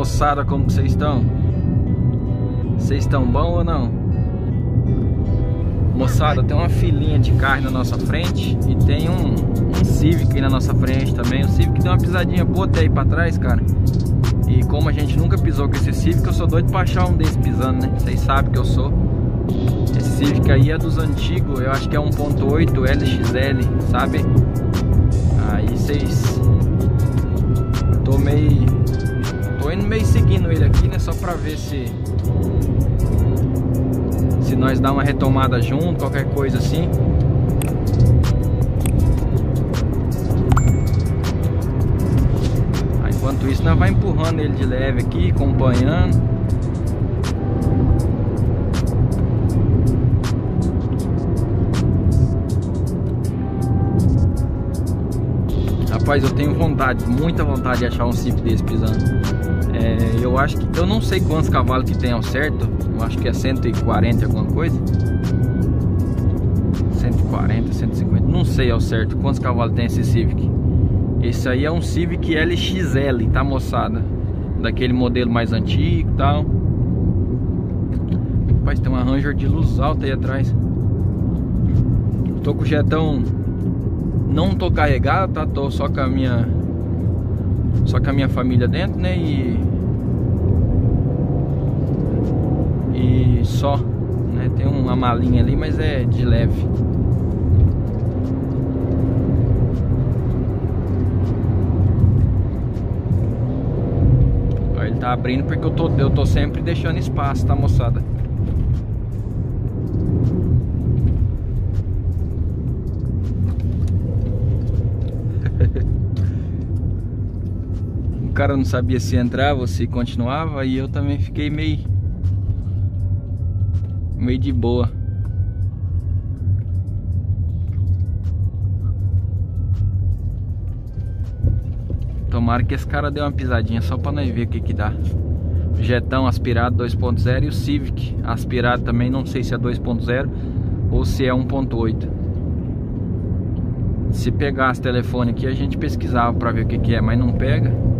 Moçada, como que vocês estão? Vocês estão bom ou não? Moçada, tem uma filinha de carro na nossa frente e tem um Civic aí na nossa frente também. O Civic deu uma pisadinha boa até aí pra trás, cara. E como a gente nunca pisou com esse Civic, eu sou doido pra achar um desse pisando, né? Vocês sabem que eu sou. Esse Civic aí é dos antigos, eu acho que é 1.8 LXL, sabe? Aí vocês... Tô indo meio seguindo ele aqui, né? Só pra ver se nós dá uma retomada junto, qualquer coisa assim. Aí, enquanto isso, nós vai empurrando ele de leve aqui, acompanhando. Rapaz, eu tenho vontade, muita vontade de achar um Civic desse pisando. Eu acho que, eu não sei quantos cavalos que tem ao certo. Eu acho que é 140 alguma coisa. 140, 150, não sei ao certo quantos cavalos tem esse Civic. Esse aí é um Civic LXL, tá, moçada? Daquele modelo mais antigo e tal. Rapaz, tem uma Ranger de luz alta aí atrás. Tô com o jetão, não tô carregado, tá? Tô só com a minha família dentro, né? E só, né? Tem uma malinha ali, mas é de leve. Ó, ele tá abrindo porque eu tô sempre deixando espaço, tá, moçada? O cara não sabia se entrava ou se continuava, e eu também fiquei meio de boa. Tomara que esse cara dê uma pisadinha só pra nós ver o que dá. Jetão aspirado 2.0 e o Civic aspirado também, não sei se é 2.0 ou se é 1.8. Se pegasse telefone aqui a gente pesquisava pra ver o que é, mas não pega.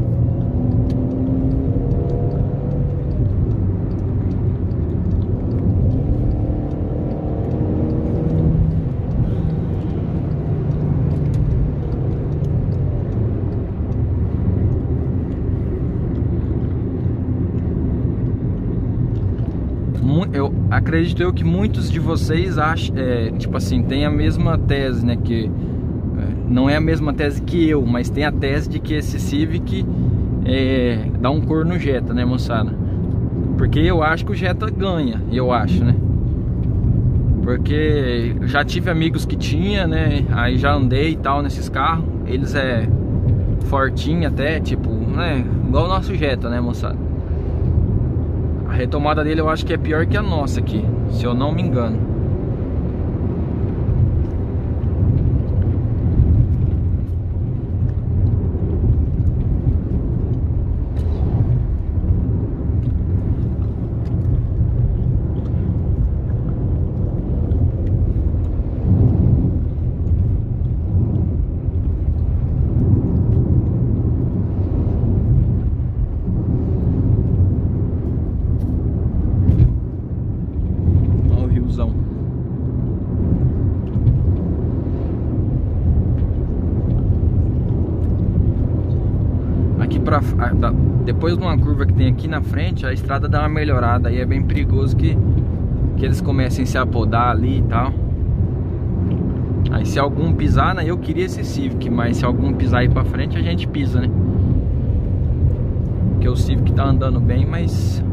Eu acredito que muitos de vocês acham, tipo assim, tem a mesma tese, né? Que não é a mesma tese que eu, mas tem a tese de que esse Civic dá um cor no Jetta, né, moçada? Porque eu acho que o Jetta ganha, eu acho, né? Porque eu já tive amigos que tinha, né? Aí já andei e tal nesses carros. Eles fortinho até, tipo, né? Igual o nosso Jetta, né, moçada? A retomada dele eu acho que é pior que a nossa aqui, se eu não me engano. Depois de uma curva que tem aqui na frente, a estrada dá uma melhorada. Aí é bem perigoso que eles comecem a se apodar ali e tal. Aí se algum pisar, né? Eu queria esse Civic, mas se algum pisar aí pra frente, a gente pisa, né? Porque o Civic tá andando bem, mas...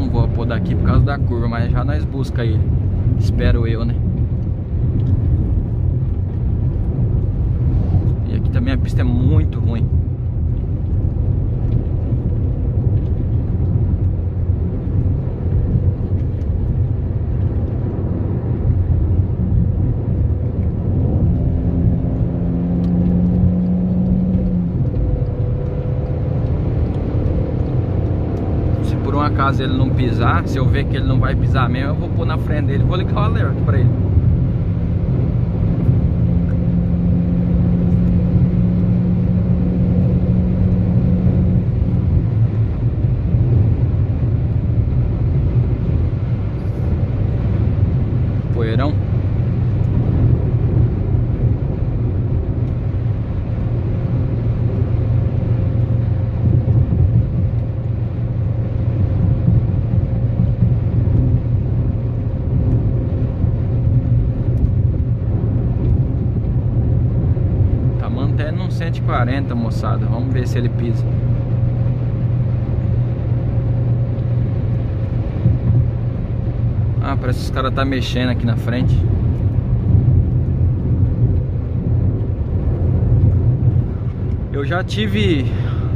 daqui por causa da curva, mas já nós busca ele, espero eu, né? também, a pista é muito ruim. Caso ele não pisar, se eu ver que ele não vai pisar mesmo, eu vou pôr na frente dele, vou ligar o alerta pra ele. Poeirão. No 140, moçada. Vamos ver se ele pisa. Ah, parece que os caras tá mexendo aqui na frente. Eu já tive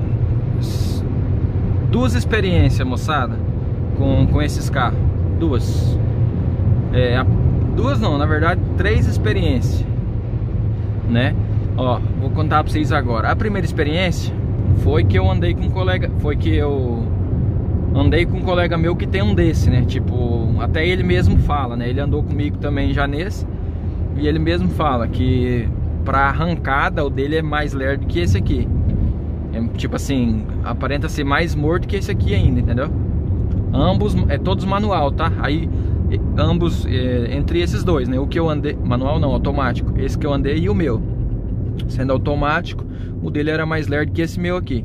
duas experiências, moçada, com esses carros. Duas. Duas não, na verdade 3 experiências, né? Ó, vou contar pra vocês agora. A primeira experiência foi que eu andei com um colega. Foi que eu andei com um colega meu que tem um desse, né? Tipo, até ele mesmo fala, né? Ele andou comigo também já nesse. E ele mesmo fala que pra arrancada o dele é mais lerdo que esse aqui. É, tipo assim, aparenta ser mais morto que esse aqui ainda, entendeu? Ambos, todos manual, tá? Aí, ambos, entre esses dois, né? O que eu andei, manual não, automático. Esse que eu andei e o meu. Sendo automático, o dele era mais lerdo que esse meu aqui.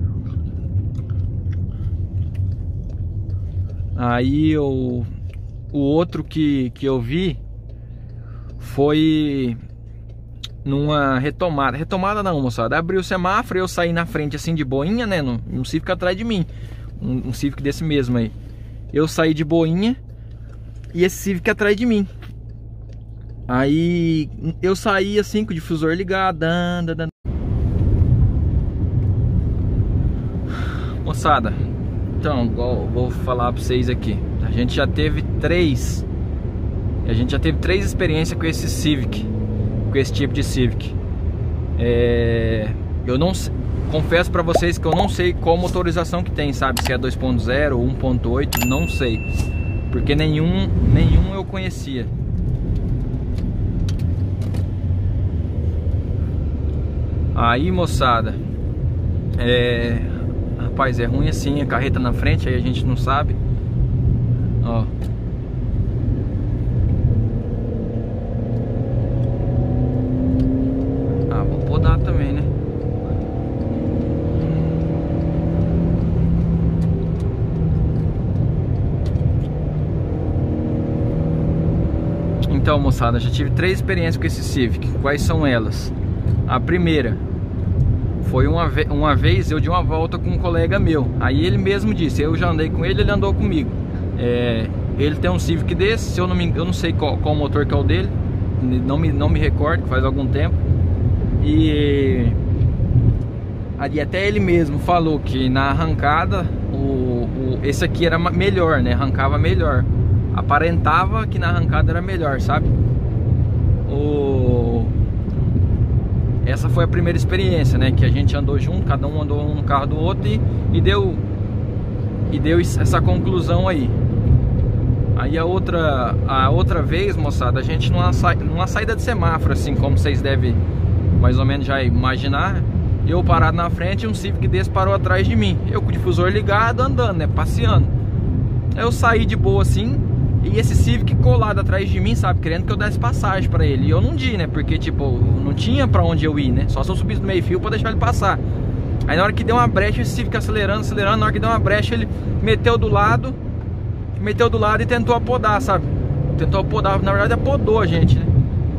Aí o outro que eu vi foi numa retomada. Retomada não, moçada. Abriu o semáforo, eu saí na frente assim de boinha, né? Um Civic atrás de mim. Um Civic desse mesmo aí. Eu saí de boinha e esse Civic atrás de mim. Aí eu saí assim com o difusor ligado. Moçada, então vou falar pra vocês aqui. A gente já teve 3 experiências com esse Civic, com esse tipo de Civic. Eu não confesso pra vocês que eu não sei qual motorização que tem, sabe? Se é 2.0 ou 1.8, não sei, porque nenhum eu conhecia. Aí, moçada, rapaz, é ruim assim, a carreta na frente, aí a gente não sabe. Ó. Ah, vou podar também, né? Então, moçada, já tive 3 experiências com esse Civic. Quais são elas? A primeira foi uma vez eu dei uma volta com um colega meu. Aí ele mesmo disse, eu já andei com ele, ele andou comigo. Ele tem um Civic desse, se eu não sei qual motor que é o dele, não me recordo, faz algum tempo. E até ele mesmo falou que na arrancada esse aqui era melhor, né? Arrancava melhor. Aparentava que na arrancada era melhor, sabe? Essa foi a primeira experiência, né? Que a gente andou junto, cada um andou no carro do outro e deu essa conclusão aí. Aí a outra vez, moçada, a gente numa saída de semáforo, assim, como vocês devem mais ou menos já imaginar, eu parado na frente e um Civic desse parou atrás de mim. Eu com o difusor ligado, andando, né? Passeando. Eu saí de boa assim, e esse Civic colado atrás de mim, sabe? Querendo que eu desse passagem pra ele. E eu não di, né? Porque, tipo, não tinha pra onde eu ir, né? Só se eu subisse do meio fio pra deixar ele passar. Aí na hora que deu uma brecha, esse Civic acelerando. Na hora que deu uma brecha, ele meteu do lado e tentou apodar, sabe? Tentou apodar, na verdade apodou a gente, né?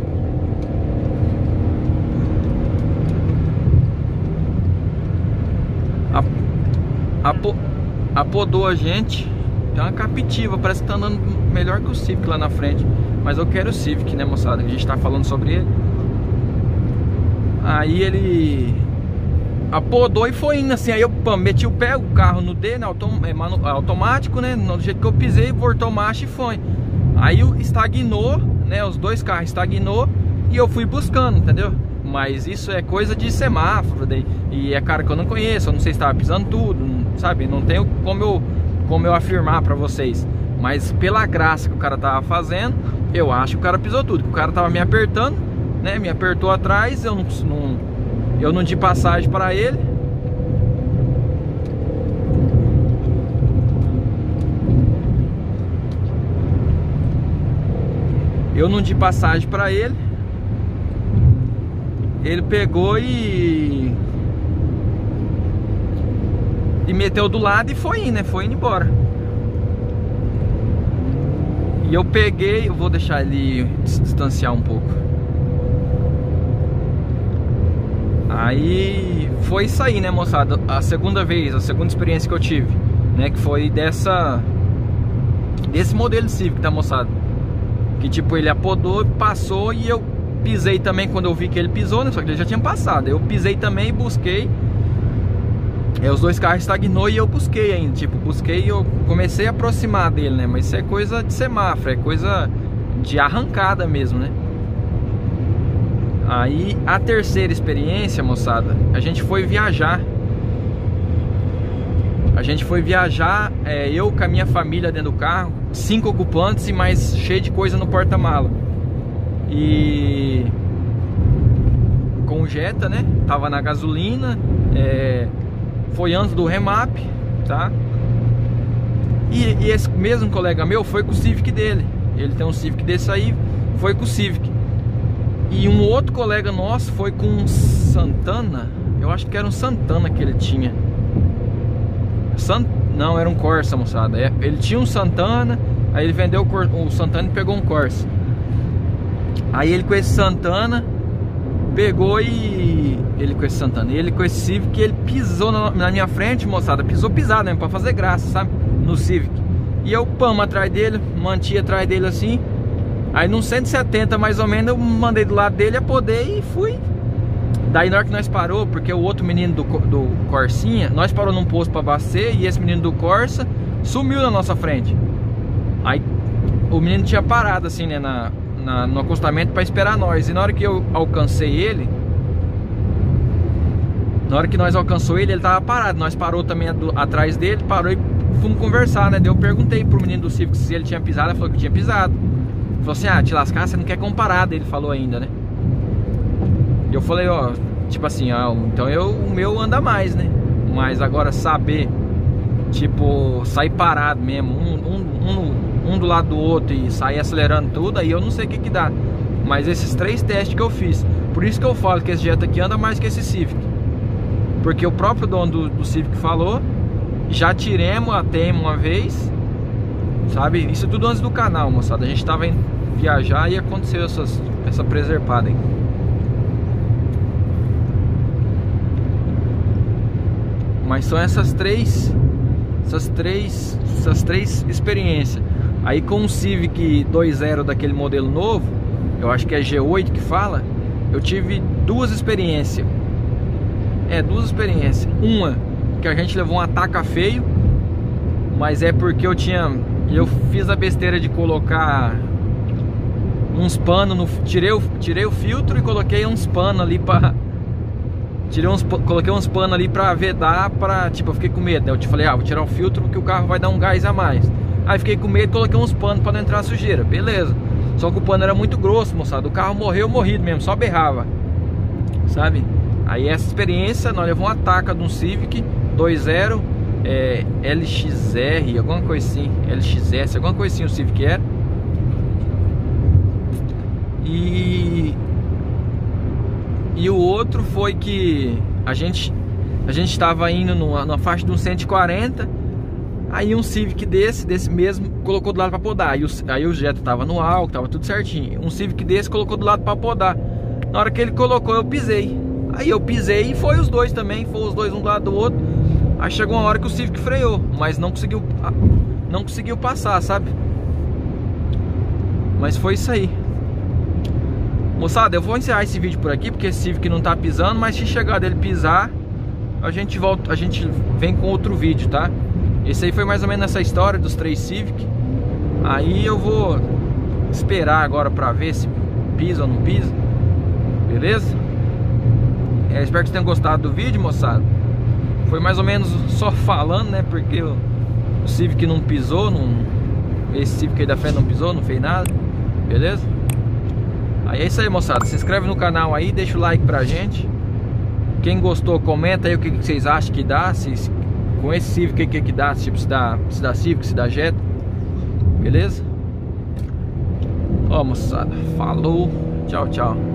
Apodou a gente. Tem uma Captiva, parece que tá andando melhor que o Civic lá na frente. Mas eu quero o Civic, né, moçada? A gente tá falando sobre ele. Aí ele apodou e foi indo assim. Aí eu meti o pé, o carro no D, né, automático, né, do jeito que eu pisei, voltou marcha e foi. Aí estagnou, né, os dois carros estagnou e eu fui buscando, entendeu? Mas isso é coisa de semáforo daí, e é cara que eu não conheço, eu não sei se estava pisando tudo, sabe? Não tenho como eu afirmar pra vocês. Mas pela graça que o cara tava fazendo, eu acho que o cara pisou tudo. O cara tava me apertando, né? Me apertou atrás, eu não di passagem para ele. Eu não di passagem para ele. Ele pegou e meteu do lado e foi indo, né? Foi indo embora. E eu peguei, eu vou deixar ele se distanciar um pouco. Aí foi isso aí, né, moçada? A segunda experiência que eu tive, né? Que foi desse modelo Civic, tá, moçada? Que tipo, ele apodou, passou e eu pisei também quando eu vi que ele pisou, né? Só que ele já tinha passado. Eu pisei também e busquei. Os dois carros estagnou e eu busquei ainda. Tipo, busquei e eu comecei a aproximar dele, né? Mas isso é coisa de semáforo, é coisa de arrancada mesmo, né? Aí a terceira experiência, moçada, a gente foi viajar. Eu com a minha família dentro do carro, 5 ocupantes e mais cheio de coisa no porta-mala. E com Jetta, né? Tava na gasolina, foi antes do remap, tá? E esse mesmo colega meu foi com o Civic dele. Ele tem um Civic desse aí, foi com o Civic. E um outro colega nosso foi com um Santana. Eu acho que era um Santana que ele tinha. Não, era um Corsa, moçada. Ele tinha um Santana, aí ele vendeu o Santana e pegou um Corsa. Aí ele com esse Santana pegou e... Ele com esse Civic, ele pisou na minha frente, moçada. Pisou pisado mesmo, pra fazer graça, sabe? No Civic. E eu, atrás dele, mantia atrás dele assim. Aí num 170 mais ou menos, eu mandei do lado dele, apodei e fui. Daí na hora que nós parou, porque o outro menino do Corsinha, nós parou num posto pra abastecer e esse menino do Corsa sumiu na nossa frente. Aí o menino tinha parado assim, né, no acostamento pra esperar nós. E na hora que eu alcancei ele, na hora que nós alcançou ele tava parado. Nós parou também atrás dele, parou e fomos conversar, né? Daí eu perguntei pro menino do Civic se ele tinha pisado, ele falou que tinha pisado. Ele falou assim, te lascar, você não quer comparar, ele falou ainda, né? E eu falei, tipo assim, então o meu anda mais, né? Mas agora saber, tipo, sair parado mesmo, um do lado do outro e sair acelerando tudo, aí eu não sei o que dá. Mas esses 3 testes que eu fiz, por isso que eu falo que esse Jetta aqui anda mais que esse Civic. Porque o próprio dono do Civic falou, já tiremos a TEM uma vez, sabe? Isso tudo antes do canal, moçada. A gente tava indo viajar e aconteceu essa preservada aí. Mas são essas três experiências. Aí com o Civic 2.0 daquele modelo novo, eu acho que é G8 que fala, eu tive 2 experiências. 2 experiências. Uma, que a gente levou um ataca feio, mas é porque eu fiz a besteira de colocar uns panos, tirei o filtro e coloquei uns panos ali pra... Coloquei uns panos ali pra vedar, tipo, eu fiquei com medo, né? Eu te falei, vou tirar o filtro porque o carro vai dar um gás a mais. Aí fiquei com medo e coloquei uns panos pra não entrar sujeira, beleza. Só que o pano era muito grosso, moçada. O carro morreu morrido mesmo, só berrava, sabe? Aí essa experiência, nós levamos uma ataca de um Civic 2.0 LXR, alguma coisa assim, LXS, alguma coisa assim o Civic era. E o outro foi que a gente estava indo numa faixa de um 140. Aí um Civic desse mesmo colocou do lado para podar. Aí o Jetta tava no álcool, tava tudo certinho. Um Civic desse colocou do lado para podar. Na hora que ele colocou, eu pisei. Aí eu pisei e foi os dois também. Foi os dois um do lado do outro. Aí chegou uma hora que o Civic freou, mas não conseguiu passar, sabe? Mas foi isso aí. Moçada, eu vou encerrar esse vídeo por aqui, porque esse Civic não tá pisando, mas se chegar dele pisar, a gente vem com outro vídeo, tá? Esse aí foi mais ou menos essa história dos 3 Civic. Aí eu vou esperar agora pra ver se pisa ou não pisa. Beleza? Espero que vocês tenham gostado do vídeo, moçada. Foi mais ou menos só falando, né? Porque o Civic não pisou, esse Civic aí da frente não pisou, não fez nada. Beleza? Aí é isso aí, moçada. Se inscreve no canal aí, deixa o like pra gente. Quem gostou, comenta aí o que vocês acham que dá. Com esse Civic, o que dá? Tipo, se dá Civic, se dá Jetta. Beleza? Ó, moçada, falou. Tchau, tchau.